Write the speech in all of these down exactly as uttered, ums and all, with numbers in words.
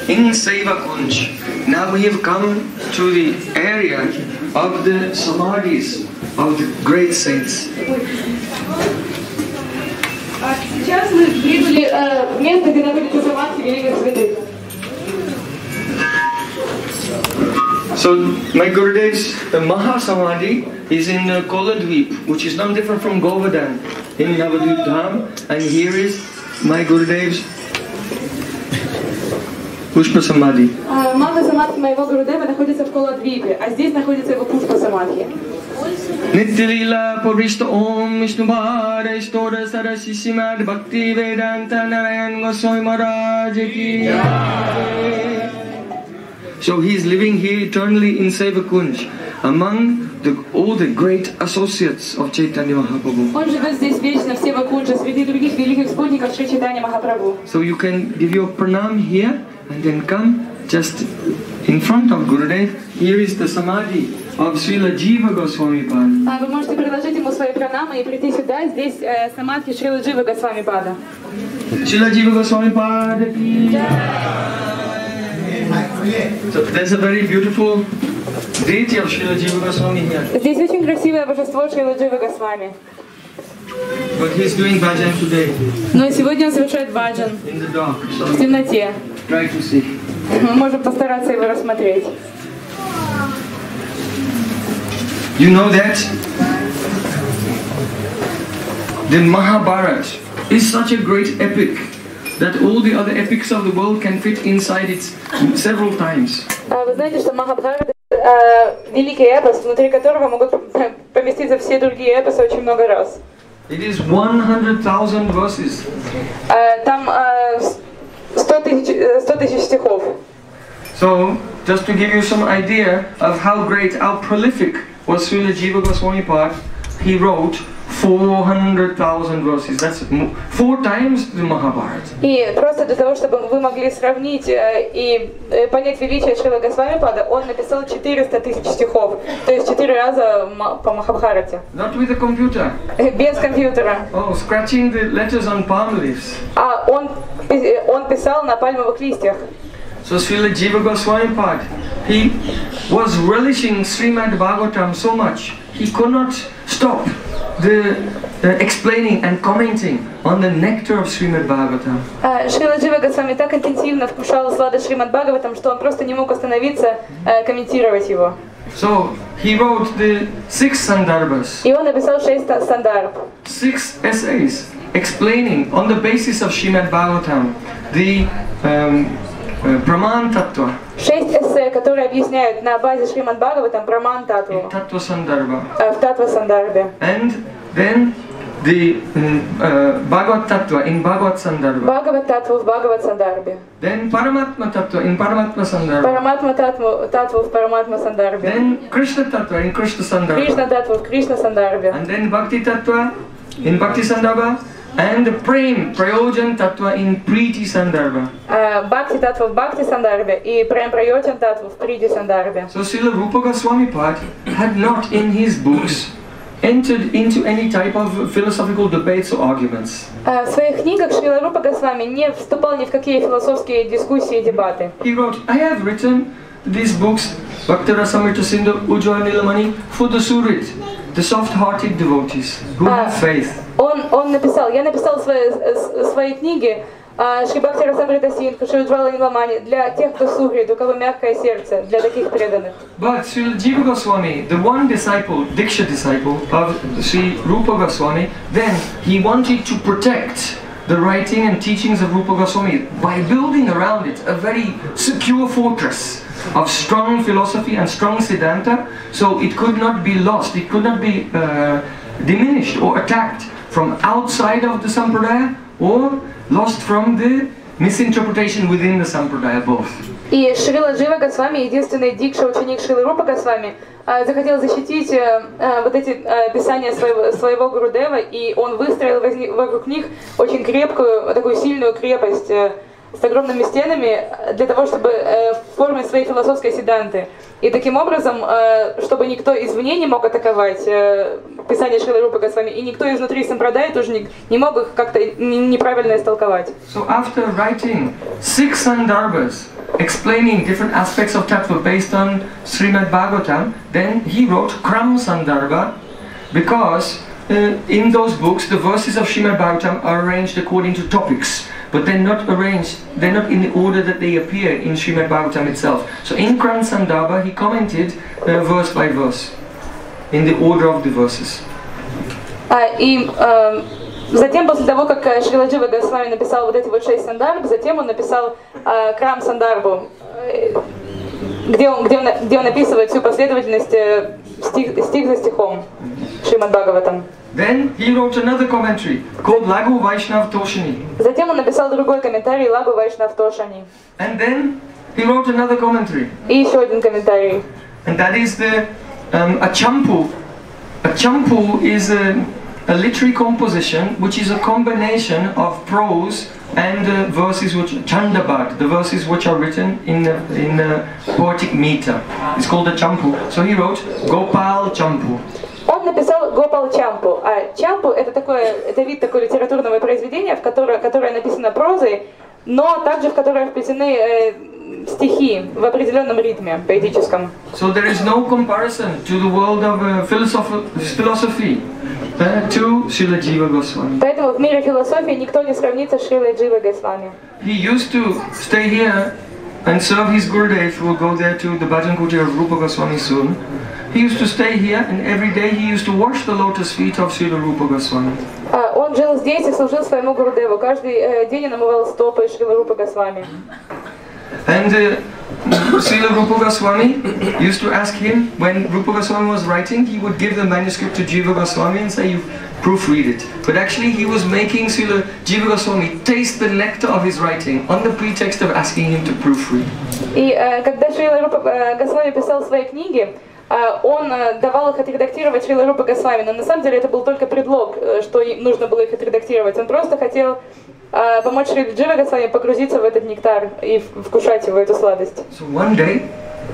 in Seva Kunj. Now we have come to the area of the samadhis of the great saints. Сейчас мы прибыли в место, где находится самадхи великих святых. So my Gurudev's the Maha Samadhi is in uh, Koladweep, which is not different from Govardhan in Navadvip Dham, and here is my Gurudev's Pushpa Samadhi. Маха Самадхи моего Гурудева находится в Коладвипе, а здесь находится его Пушпа Самадхи. Nityalila Purishta Om Vishnu Bhara Istora Sarasi Simad Bhakti Vedanta Narayan Goswami Maharaj Ki Jai. So he is living here eternally in Seva Kunj among the, all the great associates of Chaitanya Mahaprabhu. Он живет здесь вечно в Сева Кунджа среди других великих спутников Шри Чайтанья Махапрабху. So you can give your pranam here and then come just in front of Gurudev. Here is the samadhi of Srila Jiva Goswami Pada. Вы можете предложить ему свои пранамы и прийти сюда. Здесь самадхи Шрила Джива Госвами Пада. Srila Jiva Goswami Pada ki Jai. So there's a very beautiful deity of Srila Jiva Goswami here. Здесь очень красивое божество Шрила Джива Госвами. But he's doing bhajan today. Но сегодня он совершает баджан in the dark. So в темноте. try to see. Мы можем постараться его рассмотреть. You know that the Mahabharata is such a great epic that all the other epics of the world can fit inside it several times. Вы знаете, что Махабхарата великий эпос, внутри которого могут поместиться все другие эпосы очень много раз. It is one hundred thousand verses. Там сто тысяч стихов. So, just to give you some idea of how great, how prolific was Srila Jiva Goswami Pad, he wrote four hundred thousand verses. That's four times the Mahabharata. И просто для того, чтобы вы могли сравнить и понять величие Шрила Госвами Пада, он написал четыреста тысяч стихов, то есть четыре раза по Махабхарате. Not with a computer. Без компьютера. Oh, scratching the letters on palm leaves. А он он писал на пальмовых листьях. So Srila Jiva Goswami Pad, he was relishing Srimad Bhagavatam so much, he could not stop the uh, explaining and commenting on the nectar of Srimad Bhagavatam. Шрила Джива Госвами так интенсивно вкушал слады Шримад Бхагаватам, что он просто не мог остановиться комментировать его. So he wrote the six sandarbhas. И он написал шесть сандарб. Six essays explaining on the basis of Srimad Bhagavatam the um, uh, Brahman Tattva. Шесть эссе, которые объясняют на базе Шримад Бхагаватам Браман Татву. Tattva Sandarbha. В Татва Сандарбе. And then the uh, Bhagavad Tattva in Bhagavad Sandarbha. Бхагават Татву в Бхагават Сандарбе. Then Paramatma Tattva in Paramatma Sandarbha. Параматма Татву, Татву в Параматма Сандарбе. Then Krishna Tattva in Krishna Sandarbha. Кришна Татву в Кришна Сандарбе. And then Bhakti Tattva in Bhakti Sandarbha. And the Prem, Prayojan Tattva in Priti Sandarbha. Бхакти Татву в Бхакти Сандарбе и Прем Прайоджан Татву в Прити Сандарбе. So Srila Rupa Goswami Pad had not in his books entered into any type of philosophical debates or arguments. В своих книгах Шрила Рупа Госвами не вступал ни в какие философские дискуссии и дебаты. He wrote, I have written these books, Bhakti Rasamrita Sindhu, Ujjwala Nilamani, for the Surit, the soft-hearted devotees who have faith. Он, он написал, я написал свои, свои книги Шри Бхакти Расамрита Синдху, Шри Уджвала Ниламани для тех, кто сухрит, у кого мягкое сердце, для таких преданных. But Srila Jiva Goswami, the one disciple, Diksha disciple of Sri Rupa Goswami, then he wanted to protect the writing and teachings of Rupa Goswami by building around it a very secure fortress of strong philosophy and strong Siddhanta, so it could not be lost, it could not be uh, diminished or attacked from outside of the Sampradaya or lost from the misinterpretation within the Sampradaya both. И Шрила Джива Госвами, единственный дикша, ученик Шрилы Рупа Госвами, захотел защитить вот эти писания своего, своего Гурудева, и он выстроил вокруг них очень крепкую, такую сильную крепость с огромными стенами для того, чтобы формить свои философские сиданты. И таким образом, чтобы никто извне не мог атаковать писание Шрилы Рупы Госвами, и никто изнутри Сампрадай тоже не, не мог их как-то неправильно истолковать. So after writing six sandarbhas explaining different aspects of tattva based on Srimad Bhagavatam, then he wrote Kram Sandarbha, because uh, in those books the verses of Srimad Bhagavatam are arranged according to topics, but they're not arranged, they're not in the order that they appear in Srimad Bhagavatam itself. So in Kram Sandarbha he commented uh, verse by verse, in the order of the verses. А, и э, затем, после того, как Шрила Джива Госвами написал вот эти вот шесть сандарб, затем он написал э, Крам Сандарбу, э, где, он, где, он, где он описывает всю последовательность э, стих, стих за стихом Шримад Бхагаватам. Then he wrote another commentary called Lagu Vaishnav Toshani. Затем он написал другой комментарий Лагу Вайшнав Тошани. And then he wrote another commentary. И еще один комментарий. And that is the um, a champu. A champu is a, a literary composition which is a combination of prose and uh, verses which Chandabad, the verses which are written in the, in the poetic meter. It's called a champu. So he wrote Gopal Champu. Он написал Гопал Чампу, а Чампу это такое, это вид такого литературного произведения, в которое, которое написано прозой, но также в которое вплетены э, стихи в определенном ритме поэтическом. So there is no comparison to the world of uh, philosophy, philosophy uh, to Srila Jiva Goswami. Поэтому в мире философии никто не сравнится с Шрилой Дживой Госвами. He used to stay here and serve his Gurudev, who will go there to the Bhajan Kutir of Rupa Goswami soon. He used to stay here, and every day he used to wash the lotus feet of Srila Rupa Goswami. Он жил здесь и служил своему Гурудеву. Каждый э, день он омывал стопы Шрила Рупы Госвами. And uh, Srila Rupa Goswami used to ask him, when Rupa Goswami was writing, he would give the manuscript to Jiva Goswami and say, you proofread it. But actually he was making Srila Jiva Goswami taste the nectar of his writing on the pretext of asking him to proofread. И э, когда Шрила Рупа э, Госвами писал свои книги, он давал их отредактировать Шрила Рупа Госвами, но на самом деле это был только предлог, что нужно было их отредактировать. Он просто хотел помочь Шриле Дживе Госвами погрузиться в этот нектар и вкушать его, эту сладость. So one day,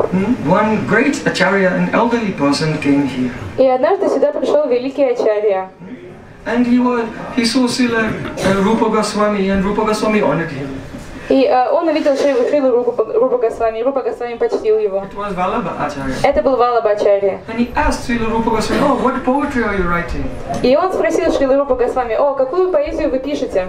one great acharya, an elderly person, came here. И однажды сюда пришел великий ачарья. And he was, he saw Srila uh, Rupa Goswami, and Rupa Goswami honored him. И uh, он увидел Шрилу, Шрилу Рупа, Рупа Госвами, и Рупа Госвами почтил его. It was Vallabha Acharya. Это был Валаба Ачарья. And he asked Srila Rupa Goswami, oh, what poetry are you writing? И он спросил Шрилу Рупа Госвами, о, какую поэзию вы пишете?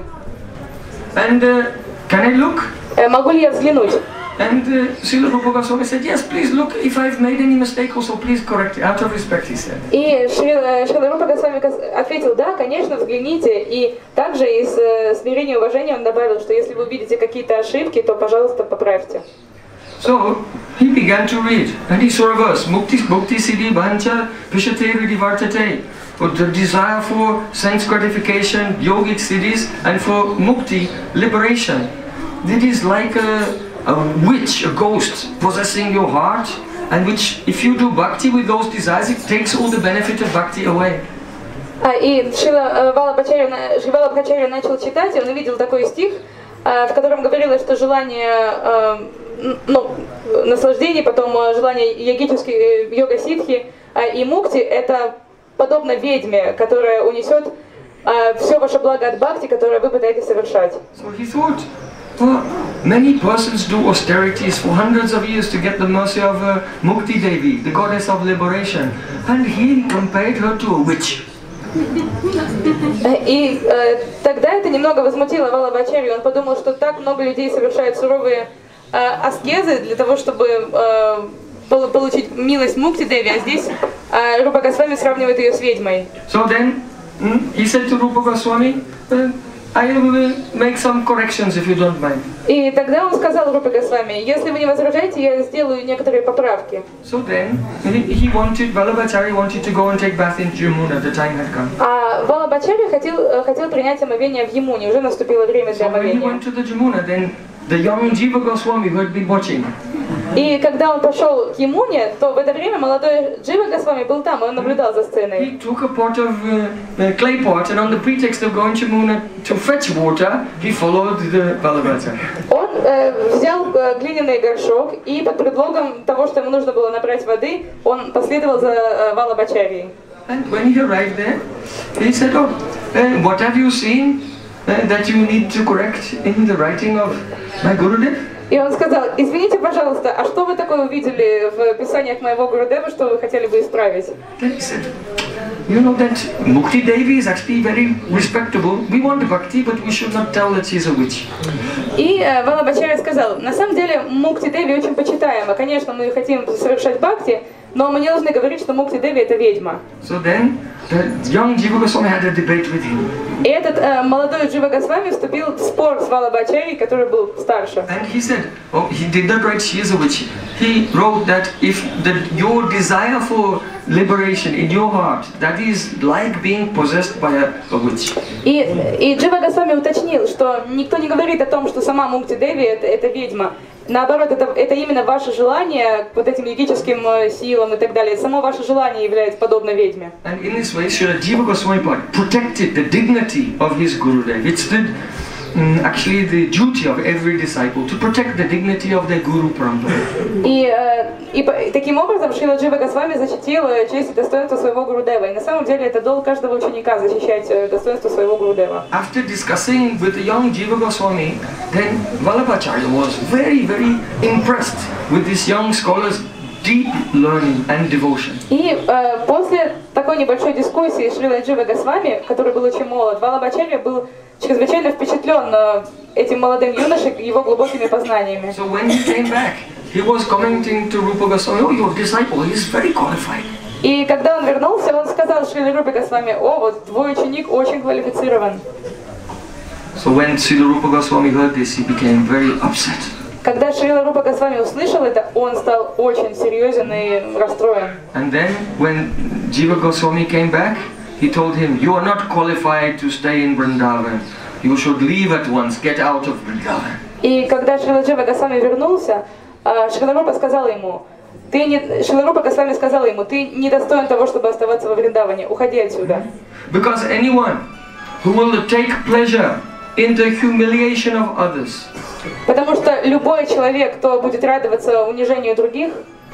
And uh, can I look? Э, могу ли я взглянуть? And uh, Srila Rupa Goswami said, yes, please look, if I've made any mistake also, please correct it, out of respect, he said. И Шрила, Шрила Рупа Госвами ответил, да, конечно, взгляните. И также из э, смирения и уважения он добавил, что если вы увидите какие-то ошибки, то, пожалуйста, поправьте. So he began to read, and he saw a verse, Mukti Bhukti Siddhi Vancha Vishate Vidivartate. For the desire for sense gratification, yogic siddhis, and for mukti, liberation. It is like a a witch, a ghost possessing your heart, and which, if you do bhakti with those desires, it takes all the benefit of bhakti away. А, и Шрила Валабхачарья, Шри Валабхачарья начал читать, и он увидел такой стих, в котором говорилось, что желание, ну, наслаждений, потом желание йогической йога-ситхи и мукти, это подобно ведьме, которая унесет все ваше благо от бхакти, которое вы пытаетесь совершать. So he thought, well, many persons do austerities for hundreds of years to get the mercy of uh, Mukti Devi, the goddess of liberation, and he compared her to a witch. И э, тогда это немного возмутило Валабхачарью. Он подумал, что так много людей совершают суровые э, аскезы для того, чтобы э, получить милость Мукти Деви, а здесь э, Рупа Госвами сравнивает ее с ведьмой. So then mm, he said to Rupa Goswami, uh, I will make some corrections if you don't mind. И тогда он сказал Рупе Госвами, если вы не возражаете, я сделаю некоторые поправки. So then he, he wanted, Vallabhacharya wanted to go and take bath in Jamuna. The time had come. А Валабхачарья хотел хотел принять омовение в Ямуне, уже наступило время для So when he омовения. went to the Jamuna, then the young Jiva Goswami who had been watching. И когда он пошел к Ямуне, то в это время молодой Джива Госвами был там, и он наблюдал за сценой. He took a pot of uh, a clay pot, and on the pretext of going to Jamuna to fetch water, he followed the Vallabhacharya. Он э, взял э, глиняный горшок, и под предлогом того, что ему нужно было набрать воды, он последовал за э, Валабхачарьей. And when he arrived there, he said, oh, uh, what have you seen uh, that you need to correct in the writing of my Gurudev? И он сказал: извините, пожалуйста, а что вы такое увидели в писаниях моего Гурудева, что вы хотели бы исправить? Then he said, you know that Mukti Devi is actually very respectable. We want bhakti, but we should not tell that she's a witch. И э, Валабхачарья сказал: на самом деле Мукти Деви очень почитаема. Конечно, мы хотим совершать бхакти, но мы не должны говорить, что Мукти Деви это ведьма. So then the young Jiva Goswami had a debate with him. И этот э, молодой Джива Госвами вступил в спор с Валабхачарьей, который был старше. And he said, oh, he did not write she is a witch. He wrote that if the, your desire for liberation in your heart, that is like being possessed by a, a witch. И, и Джива Госвами уточнил, что никто не говорит о том, что сама Мукти Деви это, это ведьма. Наоборот, это, это именно ваше желание к вот этим магическим силам и так далее. Само ваше желание является подобно ведьме. And in this way, Srila Jiva Goswami protected the dignity of his Gurudev. It stood um, actually the duty of every disciple to protect the dignity of their Guru Parampara. И, э, и, и таким образом Шрила Джива Госвами защитил честь и достоинство своего Гурудева. И на самом деле это долг каждого ученика защищать достоинство своего Гурудева. After discussing with the young Jiva Goswami, then Vallabhacharya was very, very impressed with this young scholar's deep learning and devotion. И э, после такой небольшой дискуссии с Шрилой Джива Госвами, который был очень молод, Валабхачарья был чрезвычайно впечатлен э, этим молодым юношей, его глубокими познаниями. So when he came back, he was commenting to Rupa Goswami, oh, your disciple, he is very qualified. И когда он вернулся, он сказал Шриле Рупе Госвами: о, вот твой ученик очень квалифицирован. So when Srila Rupa Goswami heard this, he became very upset. Когда Шрила Рупа Госвами услышал это, он стал очень серьезен и расстроен. And then when Jiva Goswami came back, he told him, you are not qualified to stay in Vrindavan. You should leave at once, get out of Vrindavan. И когда Шрила Джива Госвами вернулся, Шрила Рупа сказал ему, ты не, Шрила Рупа Госвами сказал ему, ты не достоин того, чтобы оставаться во Вриндаване, уходи отсюда. Because anyone who will take pleasure in the humiliation of others, потому что любой человек, кто будет радоваться унижению других,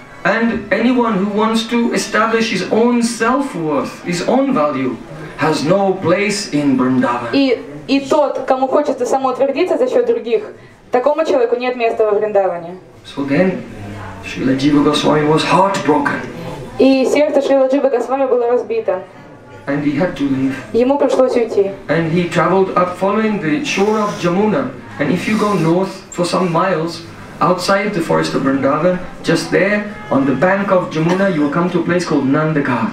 and anyone who wants to establish his own self-worth, his own value, has no place in Vrindavan. И, и тот, кому хочется самоутвердиться за счет других, такому человеку нет места во Вриндаване. So then, Srila Jiva Goswami was heartbroken. И сердце Шрила Дживы Госвами было разбито. And he had to leave. Ему пришлось уйти. And he traveled up following the shore of Jamuna. And if you go north for some miles, outside the forest of Vrindavan, just there, on the bank of Jamuna, you will come to a place called Nandaghat.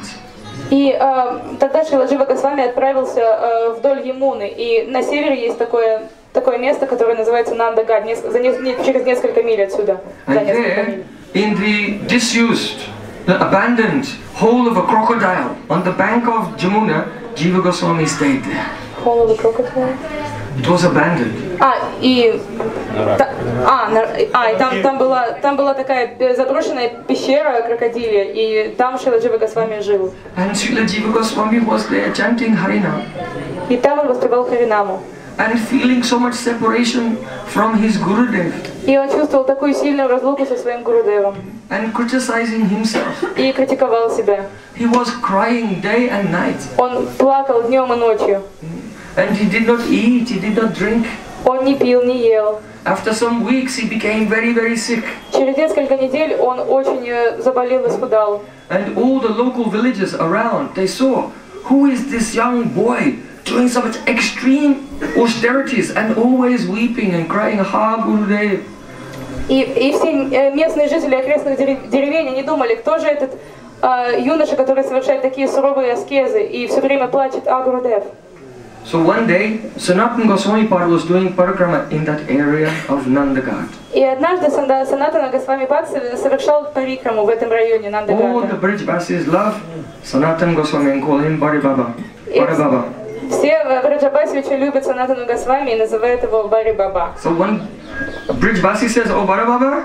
И э, тогда Шрила Джива Госвами отправился э, вдоль Ямуны. И на севере есть такое, такое место, которое называется Нандагат, за не, через несколько миль отсюда. За And несколько there, миль. in the disused, the abandoned hole of a crocodile, on the bank of Jamuna, Jiva Goswami stayed there. Hole of a crocodile? It was abandoned. А, и, та, а, на, а, и там, там, была, там была такая заброшенная пещера крокодилья, и там Шрила Джива Госвами жил. And Srila Jiva Goswami was there chanting Harinam. И там он воспевал Харинаму. And feeling so much separation from his Gurudev. И он чувствовал такую сильную разлуку со своим Гурудевом. And criticizing himself. И критиковал себя. He was crying day and night. Он плакал днем и ночью. And he did not eat, he did not drink. Он не пил, не ел. After some weeks he became very, very sick. Через несколько недель он очень заболел и схудал. And all the local villagers around, they saw, who is this young boy doing so much extreme austerities and always weeping and crying, Ha Gurudev. И, и все местные жители окрестных деревень, они думали, кто же этот э, юноша, который совершает такие суровые аскезы и все время плачет, А Гурудев. So one day, Sanatana Goswami Pad was doing parikrama in that area of Nandaghat. И однажды Санатана Госвами Пад совершал парикраму в этом районе All the Нандагата. Brijbasis love Sanatana Goswami and call him Bari Baba. Bari Baba. Все в Браджабасе очень любят Санатану Госвами и называют его Бари Баба. So one Brijbasi says, oh Bari Baba,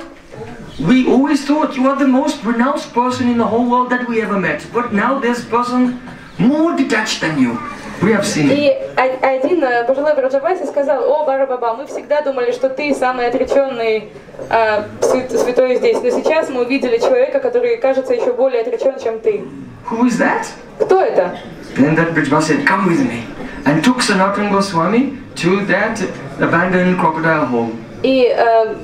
we always thought you are the most renounced person in the whole world that we ever met. But now there's a person more detached than you. We have seen. И один пожилой Браджабаси сказал, о, Бара Баба, мы всегда думали, что ты самый отреченный э, святой здесь, но сейчас мы увидели человека, который кажется еще более отречен, чем ты. Who is that? Кто это? Then that Brijbasi said, come with me, and took Sanatana Goswami to that abandoned crocodile hole. И э,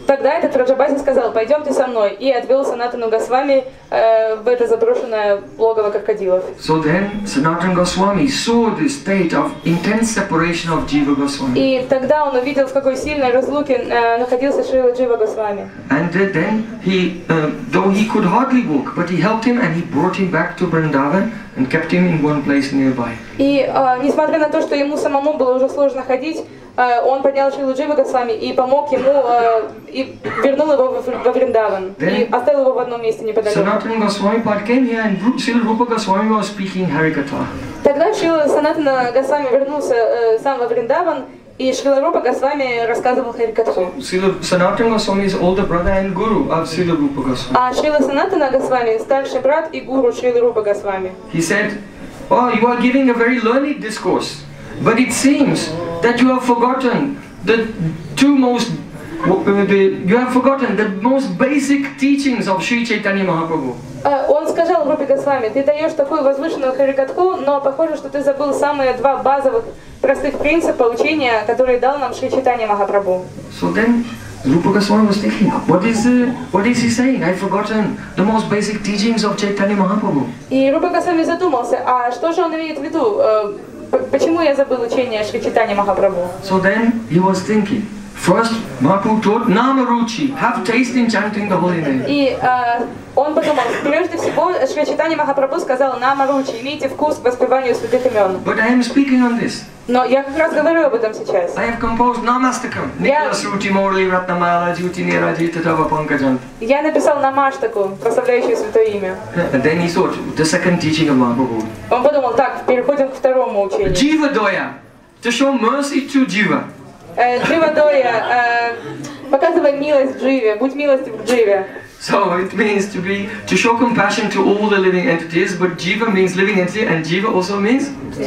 тогда этот Раджабаси сказал: пойдемте со мной, и отвел Санатану Госвами э, в это заброшенное логово крокодилов. So then Sanatana Goswami saw the state of intense separation of Jiva Goswami. И тогда он увидел, в какой сильной разлуке э, находился Шрила Джива Госвами. And then he, uh, though he could hardly walk, but he helped him and he brought him back to Vrindavan and kept him in one place nearby. И э, несмотря на то, что ему самому было уже сложно ходить, э, он поднял Шрилу Джива Госвами и помог ему, э, и вернул его во Вриндаван, и оставил его в одном месте неподалеку. Sanatana Goswami Pad came here and Srila Rupa Goswami was speaking Harikatha. Тогда Шрила Санатана Госвами вернулся э, сам во Вриндаван, и Шрила Рупа Госвами рассказывал Харикатху. Srila Sanatana Goswami is older brother and guru of Srila Rupa Goswami. А Шрила Санатана Госвами старший брат и гуру Шрилы Рупа Госвами. He said, "Oh, you are giving a very learned discourse, but it seems that you have forgotten the two most, uh, the, you have forgotten the most basic teachings of Sri Chaitanya Mahaprabhu." Он сказал Рупе Госвами: ты даешь такую возвышенную Харикатху, но похоже, что ты забыл самые два базовых простых принципа учения, которые дал нам Шри Чайтанья Махапрабху. So then Rupa Goswami was thinking, what is uh, what is he saying? I've forgotten the most basic teachings of Chaitanya Mahaprabhu. И Рупа Госвами задумался, а что же он имеет в виду? Почему я забыл учение Шри Чайтанья Махапрабху? So then he was thinking, first Mahaprabhu taught Namaruchi, have taste in chanting the holy name. И э, он подумал, прежде всего Шри Чайтанья Махапрабху сказал: Намаручи, имейте вкус к воспеванию святых имен. But I am speaking on this. Но я как раз говорю об этом сейчас. I have composed Namastakam, Nicholas Ruti Morli Ratnamala Juti Nirajita Tava Pankajant. Я написал намаштаку, прославляющую святое имя. And then he thought, the second teaching of Mahaprabhu. Он подумал, так, переходим к второму учению. Jiva Doya, to show mercy to Jiva. Джива Доя, показывай милость Дживе, будь милостив к Дживе. So it means to be, to show compassion to all the living entities, but Jiva means living entity, and Jiva also means?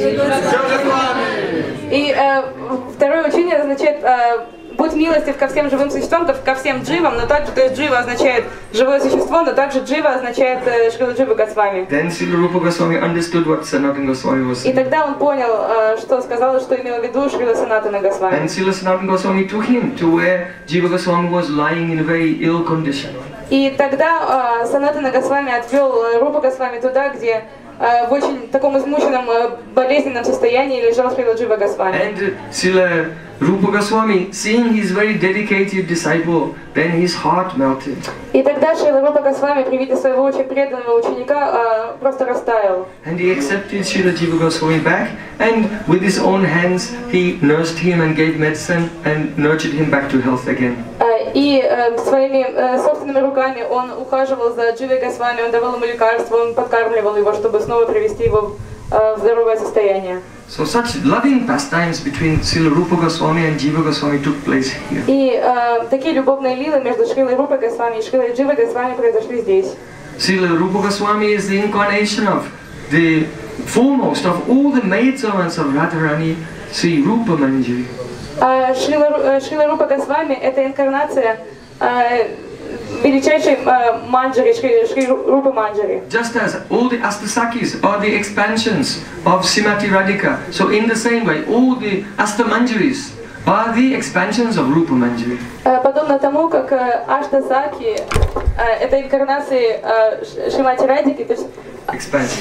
И э, второе учение означает э, будь милостив ко всем живым существам, ко всем дживам, но также, то есть джива означает живое существо, но также джива означает э, Шрила Джива Госвами. Then Srila Rupa Goswami understood what Sanatana Goswami was saying. И тогда он понял, э, что сказал, что имел в виду Шрила Санатана Госвами. And Srila Sanatana Goswami took him to where Jiva Goswami was lying in a very ill condition. И тогда э, Санатана Госвами отвел э, Рупа Госвами туда, где э, в очень таком измученном, э, болезненном состоянии лежал Шрила Джива Госвами. And Srila Rupa Goswami, seeing his very dedicated disciple, then his heart melted. И тогда Шрила Рупа Госвами при виде своего очень преданного ученика э, просто растаял. And he accepted Srila Jiva Goswami back, and with his own hands he nursed him and gave medicine and nurtured him back to health again. И э, своими э, собственными руками он ухаживал за Дживой Госвами, он давал ему лекарства, он подкармливал его, чтобы снова привести его э, в здоровое состояние. So such loving pastimes between Srila Rupa Goswami and Jiva Goswami took place here. И э, такие любовные лилы между Шрилой Рупой Госвами и Шрилой Дживой Госвами произошли здесь. Srila Rupa Goswami is the incarnation of the foremost of all the maidservants of Radharani, Sri Rupa Manjari. Uh, Шрила, Шрила Рупа Госвами — это инкарнация uh, величайшей uh, манджари, Шри, Шри Рупы Манджари. Just as all the Astasakis are the expansions of Srimati Radhika, so in the same way, all the Astamanjaris are the expansions of Rupa Manjari. Uh, подобно тому, как uh, Аштасаки uh, — это инкарнации uh, Шримати Радхики, то есть Expansion.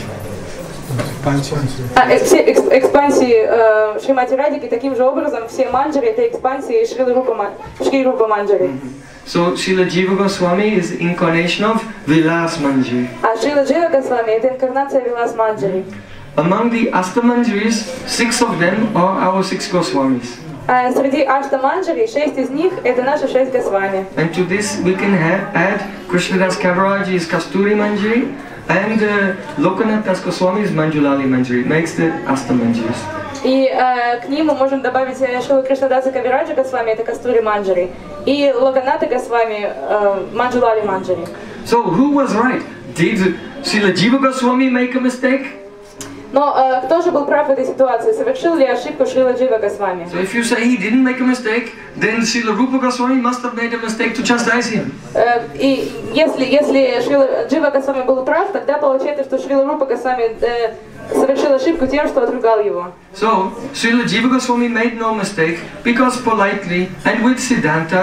А, все экспансии э, Шримати Радхики, таким же образом все манджари — это экспансии Шрилы Рупа, Шри Рупа Манджари. So Srila Jiva Goswami is the incarnation of Vilas Manjari. А Шрила Джива Госвами — это инкарнация Вилас Манджари. Among the Astamanjaris, six of them are our six Goswamis. А среди Ашта Манджари шесть из них — это наши шесть Госвами. And to this we can have, add Krishnadas Kavaraji's Kasturi Manjari, and uh, Lokanath Das Goswami's Manjulali Manjari. It makes the Astamanjaris. И э, к ним мы можем добавить Шрила Кришнадаса Кавираджа Госвами, это Кастури Манджари, и Логаната Госвами, э, Манджулали Манджари. So who was right? Did Srila Jiva Goswami make a mistake? Но э, кто же был прав в этой ситуации? Совершил ли ошибку Шрила Джива Госвами? So if you say he didn't make a mistake, then Srila Rupa Goswami must have made a mistake to chastise him. Э, и если, если Шрила Джива Госвами был прав, тогда получается, что Шрила Рупа Госвами э, совершил ошибку тем, что отругал его. So Srila Jiva Goswami made no mistake, because politely and with Siddhanta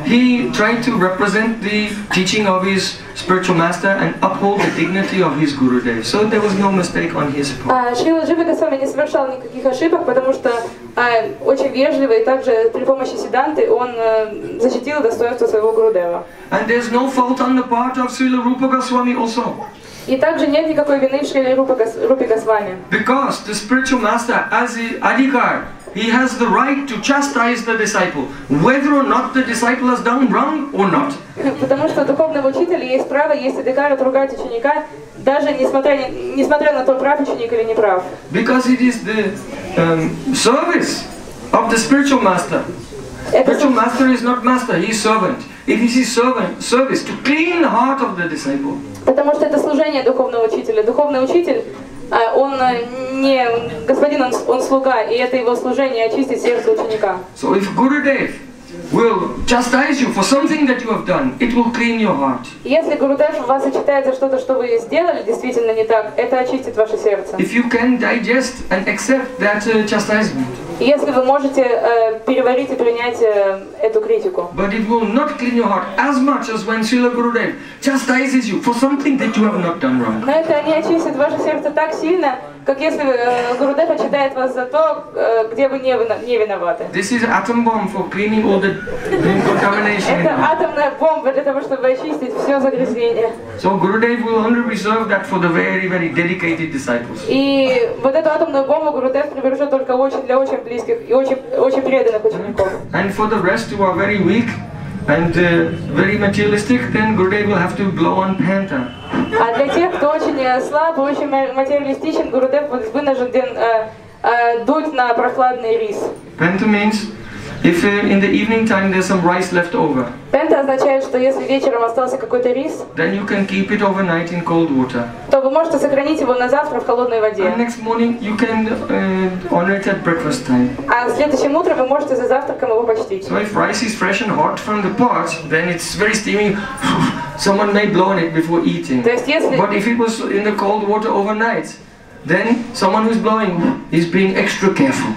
he tried to represent the teaching of his spiritual master and uphold the dignity of his Gurudev. So there was no mistake on his part. Шрила Джива Госвами не совершал никаких ошибок, потому что а, очень вежливо и также при помощи Сиддханты он а, защитил достоинство своего Гурудева. And there's no fault on the part of Srila Rupa Goswami also. И также нет никакой вины в Шриле Рупе Госвами. Because the spiritual master, as the adhikar, he has the right to chastise the disciple, whether or not the disciple has done wrong or not. Потому что у духовного учителя есть право, есть адхикара отругать ученика, даже несмотря, несмотря на то, прав ученик или не прав. Because it is the um, service of the spiritual master. Spiritual master is not master, he is servant. It is his servant service to clean the heart of the disciple. Потому что это служение духовного учителя. Духовный учитель, он не господин, он, он слуга, и это его служение очистить сердце ученика. So if Gurudev will chastise you for something that you have done, it will clean your heart. Если Гурудев вас отчитает за что-то, что вы сделали действительно не так, это очистит ваше сердце. If you can digest and accept that uh, chastisement. Если вы можете э, переварить и принять э, эту критику. But it will not clean your heart as much as when Srila Gurudev chastises you for something that you have not done wrong. Но это не очистит ваше сердце так сильно, как если э, Гурудев отчитает вас за то, э, где вы не, не виноваты. This is atom bomb for cleaning all the contamination. Это атомная бомба для того, чтобы очистить все загрязнение. So Gurudev will only reserve that for the very, very dedicated disciples. И вот эту атомную бомбу Гурудев прибережет только очень для очень близких и очень очень преданных учеников. And for the rest who are very weak and uh, very materialistic, then Gurudev will have to blow on panta. А для тех, кто очень слаб и очень материалистичен, Гурудев будет вынужден э, э, дуть на прохладный рис. Panta means if uh, in the evening time there's some rice left over. Penta означает, что если вечером остался какой-то рис, then you can keep it overnight in cold water. то вы можете сохранить его на завтра в холодной воде. And next morning you can uh, honor it at breakfast time. А следующим утром вы можете за завтраком его почтить. So if rice is fresh and hot from the pot, then it's very steamy. Someone may blow on it before eating. То есть если But if it was in the cold water overnight, then someone who's blowing is being extra careful.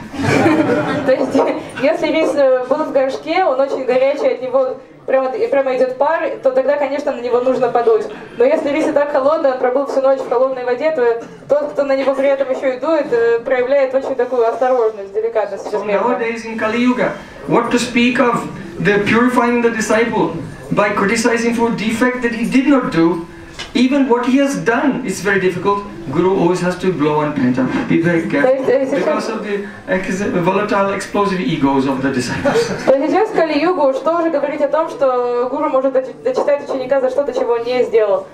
То есть, если рис был в горшке, он очень горячий, от него прямо, прямо идет пар, то тогда, конечно, на него нужно подуть. Но если рис и так холодный, он пробыл всю ночь в холодной воде, то тот, кто на него при этом еще и дует, проявляет очень такую осторожность, деликатность. So nowadays in Kali Yuga, what to speak of the purifying the disciple by criticizing for a defect that he did not do? Even what he has done is very difficult. Guru always has to blow on penta. Be very careful because of the volatile, explosive egos of the disciples. То есть сейчас в Кали-югу что уже говорить о том, что гуру может дочитать ученика за что-то, чего он не сделал.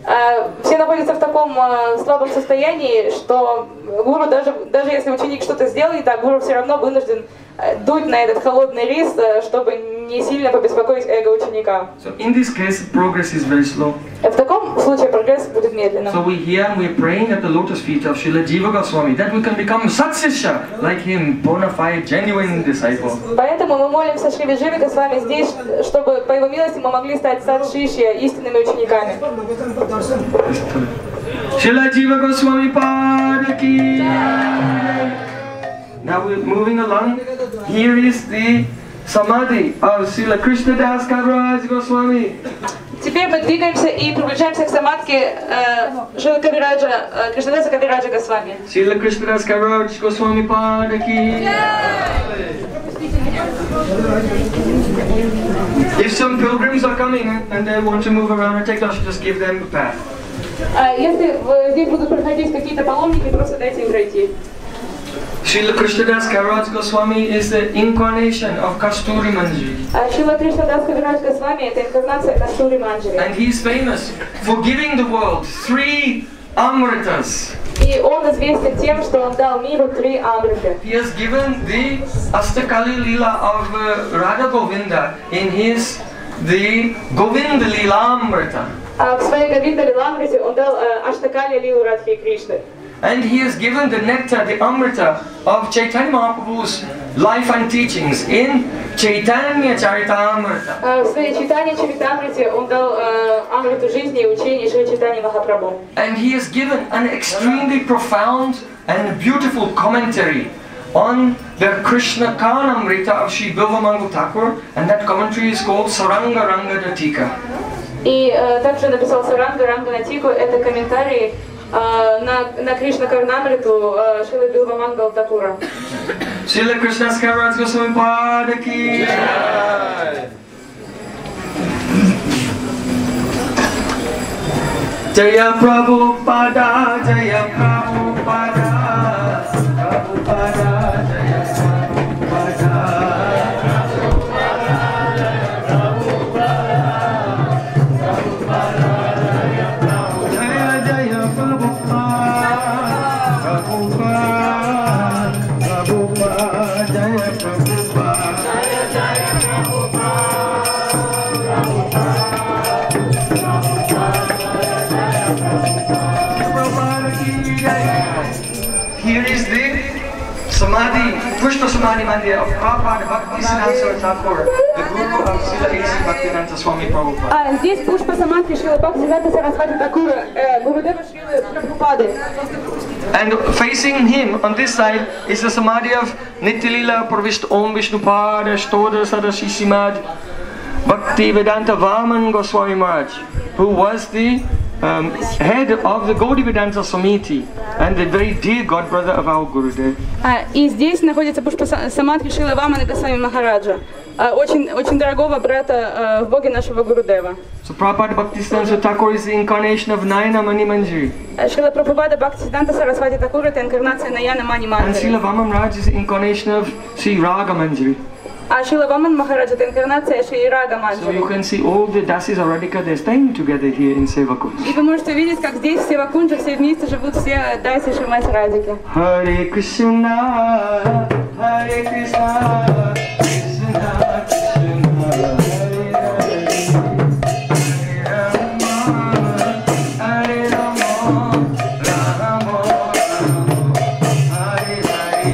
Все находятся в таком слабом состоянии, что гуру, даже, даже если ученик что-то сделал не так, гуру все равно вынужден дуть на этот холодный рис, чтобы не сильно побеспокоить эго ученика. So in this case, progress is very slow. В таком случае прогресс будет медленным. So we here and we're praying at the lotus feet of Srila Jiva Goswami that we can become Satsishya like him, bona fide, genuine disciple. Поэтому мы молимся Шри Дживе Госвами здесь, чтобы по его милости мы могли стать садшишья, истинными учениками. Srila Jiva Goswami Padaki. Now we're moving along. Here is the Samadhi of Srila Krishnadas Kaviraj Goswami. Теперь мы двигаемся и приближаемся к самадхи Шрила Кавираджа, э, Кришнадаса Кавираджа Госвами. Srila Krishnadas Kaviraj Goswami Padaki. If some pilgrims are coming and they want to move around and take darshan, just give them a path. Если здесь будут проходить какие-то паломники, просто дайте им пройти. Srila Krishnadas Kaviraj Goswami is the incarnation of Kasturi Manjari. Шрила Кришнадас Кавирадж Госвами — это инкарнация Кастури Манджари. And he is famous for giving the world three Amritas. И он известен тем, что он дал миру три амриты. He has given the Astakali Leela of uh, Radha Govinda in his the Govinda Leela Amrita. А в своей Говинда Лиламрите он дал Аштакали Лилу Радхи Кришны. And he has given the nectar, the Amrita of Chaitanya Mahaprabhu's life and teachings in Chaitanya Charitamrita. В своей Чайтанья Чаритамрите он дал амриту жизни и учений Шри Чайтаньи Махапрабху. And he has given an extremely profound and beautiful commentary on the Krishna Karnamrita of Sri Bilvamangal Thakur, and that commentary is called Saranga Ranga Datika. И э, также написал Саранга Ранга Натику, это комментарий э, на, на Кришна Карнамриту э, Шрилы Билвамангал Такура. Srila Krishna Kaviraj Goswami Pada ki Jaya Prabhupada, Jaya Prabhupada, Prabhupada, Jaya Prabhupada, Prabhupada, Jaya Jaya Prabhupada, Prabhupada, Prabhupada, Jaya Prabhupada, Jaya Jaya Here is the Samadhi, Pushpa Samadhi Mandir of Prabhupada Bhaktisiddhanta Thakur, the Guru of Srila A C Bhaktivedanta Swami Prabhupada. А здесь Пушпа Самадхи Шрила Бхактисиддханта Сарасвати Такура, э, Гурудева Шрилы Прабхупады. And facing him on this side is the Samadhi of Nityalila Pravishta Om Vishnupada Shtoda Sadashisimad Bhaktivedanta Vaman Goswami Maharaj, who was the um, head of the Gaudiya Vedanta Samiti and the very dear godbrother of our Gurudev. А, и здесь находится Пушпа Самадхи Шрила Вамана Госвами Махараджа, а, очень, очень дорогого брата а, в Боге нашего Гурудева. So Prabhupada Bhaktisiddhanta Thakur is the incarnation of Nayana Mani Manjari. Шрила Прабхупада Бхактисиддханта Сарасвати Такур — это инкарнация Наяна Мани And Манджари. Srila Vaman Maharaj is the incarnation of Sri Raga Manjari. А Шрила Ваман Махарадж — это инкарнация Шри Рага So you Манджари. can see all the Dasis of Radhika, they're staying together here in Sevakut. И вы можете увидеть, как здесь все вакунджи, все вместе живут, все Дайси Шримати Радики. Hare Krishna, Hare Krishna, Krishna Krishna, Hare Rama, Hare Rama, Rama Rama, Hare Hare.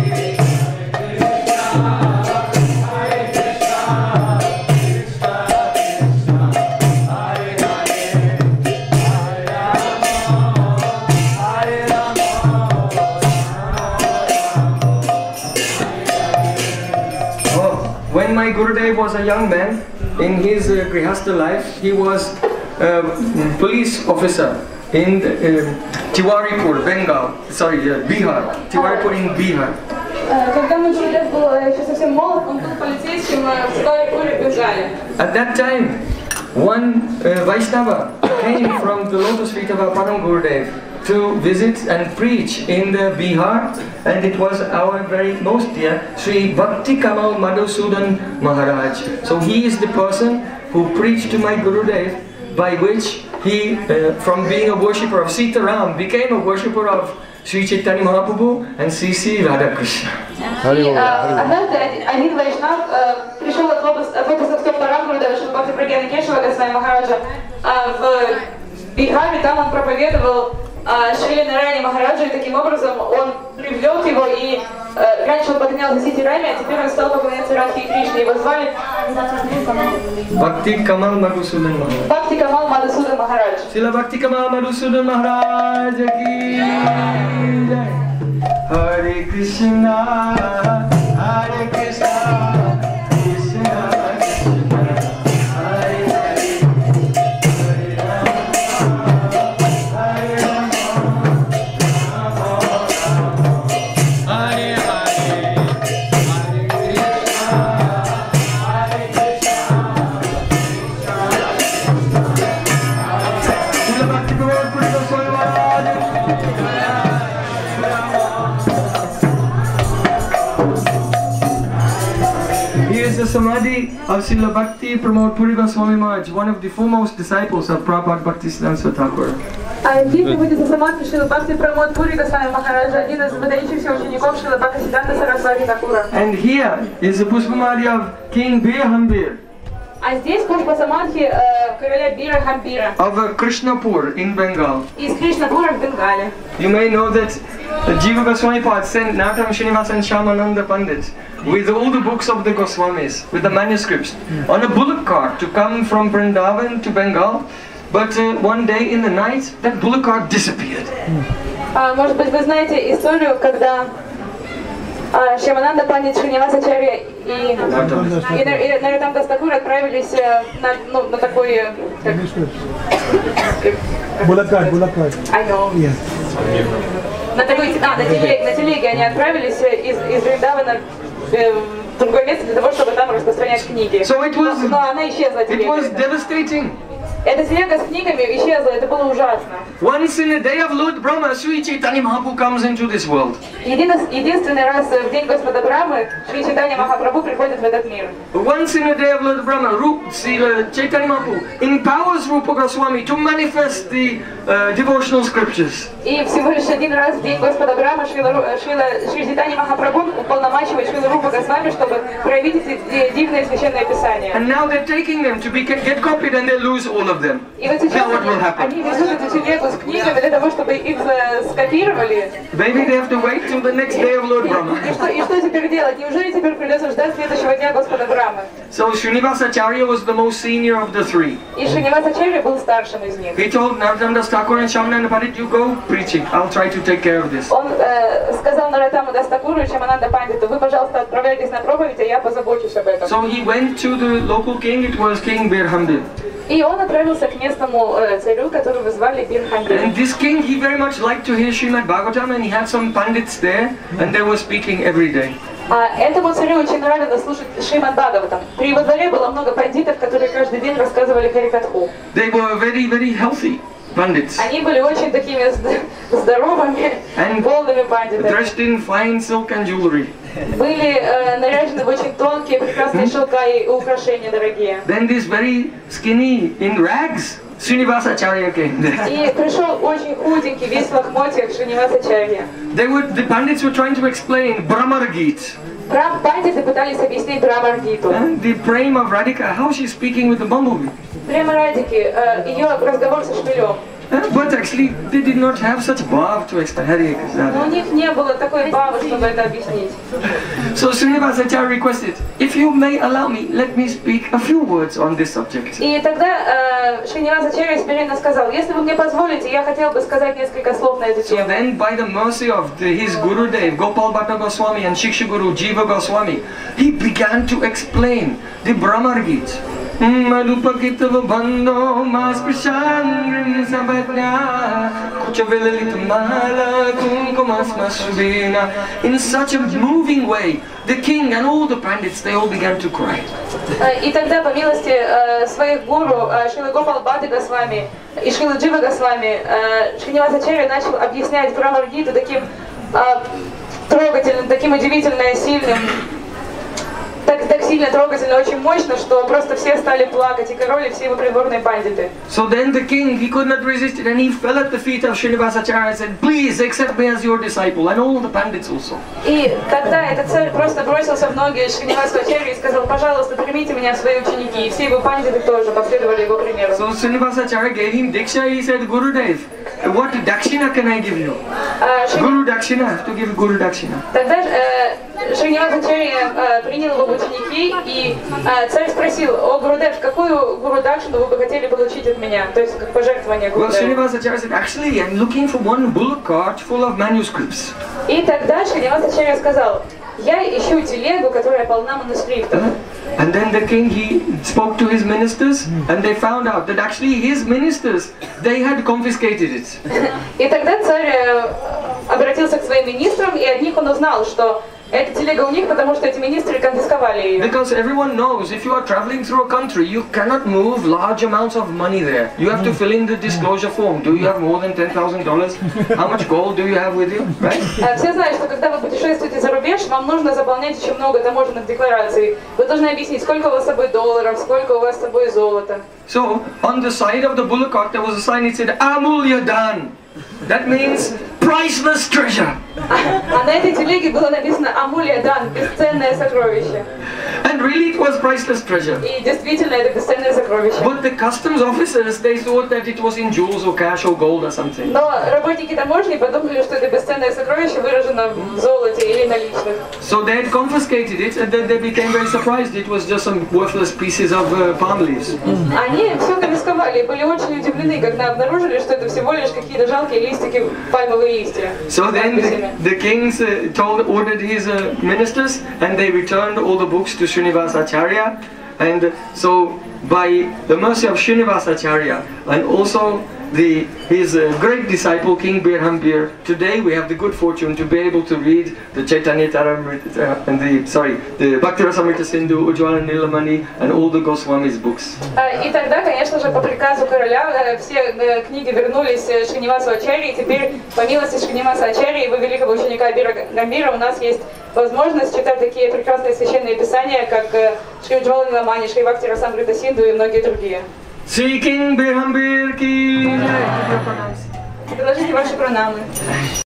When my Gurudev was a young man, in his uh, Grihastha life, he was a police officer in uh, Tiwaripur, Bengal, sorry, uh, Bihar, Tiwaripur in Bihar. Когда мой Гурудев был еще совсем молод, он был полицейским в Тиварипуре, Бенгале. At that time, one uh, Vaishnava came from the lotus feet of our Param Gurudev to visit and preach in the Bihar, and it was our very most dear Sri Bhakti Kamal Madhusudan Maharaj. So he is the person who preached to my Gurudev, by which he, uh, from being a worshipper of Sita Ram, became a worshipper of Sri Chaitanya Mahaprabhu and Sri Sri Radha Krishna. И однажды один вайшнав пришел от выпусков Парам Гурудева Шри Бхакти Прагьяна Кешава Госвами Махараджа в Бихаре. Там он проповедовал Шри Нараяне Махараджа, и таким образом он привлек его, и э, раньше он поклонялся Сити Раме, а теперь он стал поклоняться Радхе и Кришне. Его звали Bhakti Kamal Madhusudan Maharaj. Бхакти Камал Мадхусудан Махарадж. Srila Bhakti Kamal Madhusudan Maharaj ki jai. Hare Krishna, Hare Krishna, Krishna Krishna, Hare Hare, Hare Rama, Hare Rama, Rama Rama, Hare Hare, Hare Krishna, Hare Krishna, Srila Bhakti Prabhupada Goswami Maharaj ki Here is the Samadhi of Srila Bhakti Pramod Puri Goswami Maharaj, one of the foremost disciples of Prabhupada Bhaktisiddhanta Thakur. А здесь находится Самадхи Шрила Бхакти Прамод Пури Госвами Махараджа, один из выдающихся учеников Шрила Бхактисиддханта Сарасвати Такура. And here is the Pushpamadhi of King Birhambir А здесь Пушпа Самадхи э, короля Бира Хамбира of uh, Krishnapur in Bengal. из Кришнапура в Бенгале. You may know that uh, Jiva Goswami Pad sent Natam Srinivas and Shyamananda Pandit with all the books of the Goswamis, with the manuscripts, on a bullock cart to come from Vrindavan to Bengal. But uh, one day in the night, that bullock cart disappeared. А, может быть, вы знаете историю, когда А, Шьямананда Пандит, Шринивасачарья и, и, и Нароттам Дас Такур отправились на, ну, на такой... Как, Булакат, булакат. I know. Yes. На такой, а, на телеге, на телеге они отправились из, из Вриндавана э, в другое место для того, чтобы там распространять книги. So it was, но, но она исчезла, it was телега. devastating. Эта телега с книгами исчезла, это было ужасно. Once in a day of Lord Brahma, Sri Chaitanya Mahaprabhu comes into this world. Един, единственный раз в день Господа Брамы Шри Чайтанья Махапрабху приходит в этот мир. Once in a day of Lord Brahma, Rup, Sri Chaitanya Mahaprabhu empowers Rupa Goswami to manifest the uh, devotional scriptures. И всего лишь один раз в день Господа Брамы Шрила, Шрила, Шри Чайтанья Махапрабху уполномачивает Шрила Рупа Госвами, чтобы проявить эти дивные священные писания. And now they're taking them to be, get copied and they lose all of them. И вот сейчас Now what will они, happen? они везут эту телегу с книгами для того, чтобы их э, скопировали. Maybe they have to wait till the next day of Lord Brahma. И что, и что теперь делать? Неужели теперь придется ждать следующего дня Господа Брамы? So Srinivasacharya was the most senior of the three. И Шринивасачарья был старшим из них. He told Narottama Das Thakur and Shyamananda Pandit, you go preaching. I'll try to take care of this. Он э, сказал Нароттаму Дас Такуру и Шьямананда Пандиту: вы, пожалуйста, отправляйтесь на проповедь, а я позабочусь об этом. So he went to the local king. It was King Birhamdev. И он отправился к местному э, царю, которого звали Бирхамдев. And this king, he very much liked to hear Srimad Bhagavatam, and he had some pandits there, and they were speaking every day. А этому царю очень нравилось слушать Шримад Бхагаватам. При его дворе было много пандитов, которые каждый день рассказывали Харикатху. They were very, very healthy pandits, Они были очень такими зд- здоровыми, And полными пандитами. dressed in fine silk and jewelry. Были э, наряжены в очень тонкие, прекрасные шелка и украшения дорогие. Then this very skinny, in rags, Srinivasacharya came there. И пришел очень худенький, весь в лохмотьях Шринивасачарья. They were, the pandits were trying to explain Brahmargit. Прав пандиты пытались объяснить Брамаргиту. And the prem of Radhika, how she's speaking with the bumblebee. Прямо Радики, э, ее разговор со шпилем. Uh, But actually, they did not have such bhav to explain Hare Но у Krishna. них не было такой бабы, чтобы это объяснить. So Srinivasacharya requested, if you may allow me, let me speak a few words on this subject. И тогда э, Шринивасачарья смиренно сказал: если вы мне позволите, я хотел бы сказать несколько слов на эту So тему. then, by the mercy of the, his Gurudev, Gopal Bhatta Goswami and Shiksha Guru Jiva Goswami, he began to explain the Brahmargit. Malupakitav bando mas prashangrim sabatnya kuchavelit mala kumkumas masubina. In such a moving way, the king and all the pandits, they all began to cry. Э, И тогда, по милости э, своих гуру, э, Шрила Гопал Бхатты Госвами и Шрила Джива Госвами, э, Шринивасачарья начал объяснять Брамаргиту таким э, трогательным, таким удивительно сильным, так, так сильно трогательно, очень мощно, что просто все стали плакать, и король, и все его придворные пандиты. So then the king, he could not resist it, and he fell at the feet of Srinivasacharya and said, please accept me as your disciple, and all the pandits also. И тогда этот царь просто бросился в ноги Шринивасачарьи и сказал: пожалуйста, примите меня в свои ученики. И все его пандиты тоже последовали его примеру. So Srinivasacharya gave him Diksha. He said, Gurudev, what dakshina can I give you? А, Шри- Guru dakshina, I have to give Guru dakshina. Тогда э, Шринивасачарья э, принял его в ученики, и э, царь спросил: о, Гурудев, какую гуру дакшину вы бы хотели получить от меня? То есть как пожертвование Well, Гурудеву. Srinivasacharya said, actually, I'm looking for one bullock cart full of manuscripts. И тогда Шринивасачарья сказал: я ищу телегу, которая полна манускриптов. And then the king, he spoke to his ministers, and they found out that actually his ministers, they had confiscated it. И тогда царь э, обратился к своим министрам, и от них он узнал, что эта телега у них, потому что эти министры конфисковали ее. Because everyone knows if you are traveling through a country, you cannot move large amounts of money there. You have to fill in the disclosure form. Do you have more than ten thousand dollars? How much gold do you have with you? Right? Э, Все знают, что когда вы путешествуете за рубеж, вам нужно заполнять очень много таможенных деклараций. Вы должны объяснить, сколько у вас с собой долларов, сколько у вас с собой золота. So, on the side of the bullock cart, there was a sign that said, Amulya Dan. That means priceless treasure. А на этой телеге было написано «Амулия Дан», бесценное сокровище. And And really it was priceless treasure. И действительно, это бесценное сокровище. But the customs officers, they thought that it was in jewels or cash or gold or something. Но работники таможни подумали, что это бесценное сокровище выражено в золоте или наличных. So they had confiscated it, and then they became very surprised. It was just some worthless pieces of uh, palm leaves. Они все конфисковали и были очень удивлены, когда обнаружили, что это всего лишь какие-то жалкие листики, пальмовые листья. So then the, the kings uh, told, ordered his uh, ministers, and they returned all the books to Srinivasa Acharya. And uh, so by the mercy of Srinivasa Acharya, and also the, his uh, great disciple King Birhambir, today we have the good fortune to be able to read the Chaitanya Charitamrita uh, and the sorry the Bhaktirasamrita Sindhu, Ujjwala Nilamani, and all the Goswamis books. И тогда, конечно же, по приказу короля все книги вернулись Шринивасу Ачарье, и теперь по милости Шриниваса Ачарьи и его великого ученика Бира Гамбира у нас есть возможность читать такие прекрасные священные писания, как Шри Уджвала Ниламани, Шри Бхактираsamrita Синдху и многие другие. Sri King Birhambir ki jai. Приложите ваши пранамы.